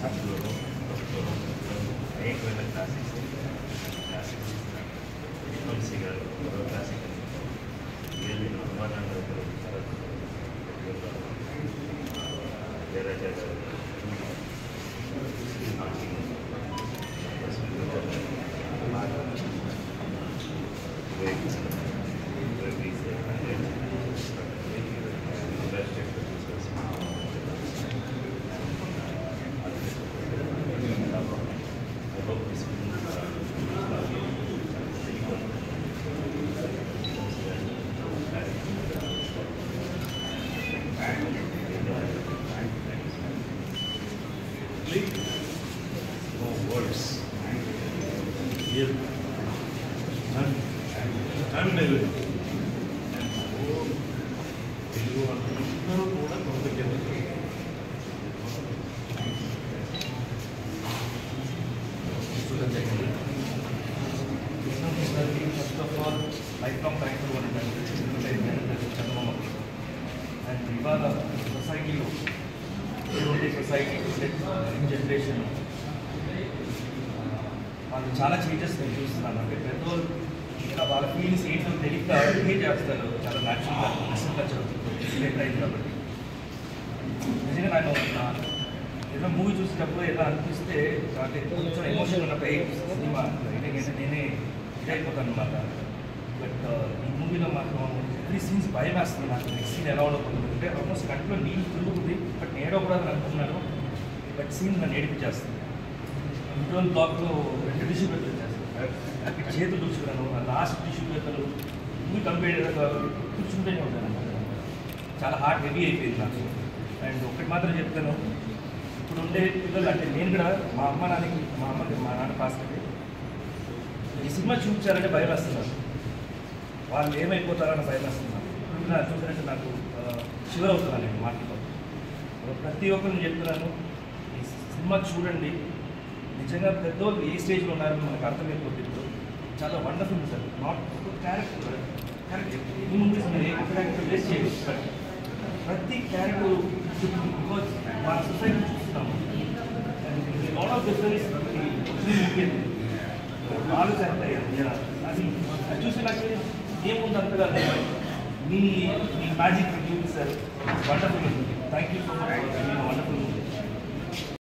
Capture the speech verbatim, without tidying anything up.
అనేకమైన classics classics Vamsi గారు మరో క్లాసిక్ రియల్లీ బ్రహ్మాండంగా జయరాజా గారు no words. Here, none, none will. Telugu అందరూ కూడా పొందుకెళ్ళి first of all life long thank you అంటే చంద్రబాబు అండ్ ఇవాళ సొసైటీలో ఉండే సొసైటీ జనరేషన్ వాళ్ళు చాలా చేంజెస్ నేను చూస్తున్నాను. అంటే పెద్దవాళ్ళు ఇంకా వాళ్ళ ఫీలింగ్స్ ఏంటో తెలియక ఏ చేస్తారు చాలా న్యాచురల్గా వెస్టర్న్ కల్చర్ రిలేట్ అయింది కాబట్టి నిజంగా నాకు ఏదో మూవీ చూసేటప్పుడు ఎలా అనిపిస్తే అంటే కొంచెం ఎమోషన్ ఉన్నప్పుడు ఏ సినిమా ఏంటంటే నేనే ఇదైపోతాను అనమాట. బట్ ఈ మూవీలో మాత్రం ఎవ్రీ సీన్స్ భయం వేస్తుంది. నాకు నెక్స్ట్ సీన్ ఎలా ఉండకూడదు అంటే ఆల్మోస్ట్ కంట్లో నీళ్ళు తిరుగుతుంది. బట్ నేడకూడదని అనుకున్నాను. బట్ సీన్ నన్ను ఏడిపించేస్తుంది. ఇంట్రోల్ బ్లాక్లో రెండు టిష్యూ పేపర్లు చేస్తాను. అక్కడ చేతులు కూర్చున్నాను. ఆ లాస్ట్ టిష్యూ పేపర్లు మూవీ కంప్లీట్ కూర్చుంటూనే ఉంటాను అనమాట. చాలా హార్ట్ హెవీ అయిపోయింది నాకు. అండ్ ఒకటి మాత్రం చెప్తాను, ఇప్పుడు ఉండే పిల్లలు అంటే నేను కూడా మా అమ్మ నాన్నకి మా అమ్మకి మా నాన్న పాస్కి ఈ సినిమా చూపించారంటే భయం వేస్తున్నారు. వాళ్ళు ఏమైపోతారని భయం వేస్తున్నారు. ఇప్పుడు నాకు చూసినట్టు నాకు షివర్ అవుతున్నాను నేను మాటలో. ప్రతి ఒక్కరిని చెప్తున్నాను, ఈ సినిమా చూడండి. నిజంగా పెద్దవాళ్ళు ఏ స్టేజ్లో ఉన్నారని మనకు అర్థమైపోతుంది. ఇప్పుడు చాలా wonderful sir. Not character character ఈ మూవీస్ మీరు ఏ క్యారెక్టర్ వేస్ట్ చేయవచ్చు. బట్ ప్రతి క్యారెక్టర్ బికాజ్ మన సొసైటీ చూస్తున్నాము. లాట్ ఆఫ్ డిఫరెన్స్ నాలుగు చేస్తాయి అది అది చూసి నాకు ఏముంది అంతగా మీ మీ మ్యాజిక్ చూపిస్తారు. వండర్ఫుల్ ఉంటుంది. Thank you so much. Wonderful